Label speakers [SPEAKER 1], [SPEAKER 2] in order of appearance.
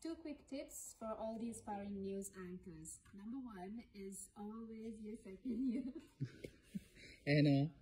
[SPEAKER 1] Two quick tips for all the aspiring news anchors. Number one is always your second year.
[SPEAKER 2] And